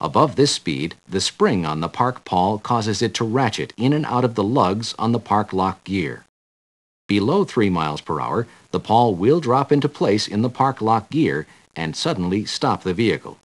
Above this speed, the spring on the park pawl causes it to ratchet in and out of the lugs on the park lock gear. Below 3 miles per hour, the pawl will drop into place in the park lock gear and suddenly stop the vehicle.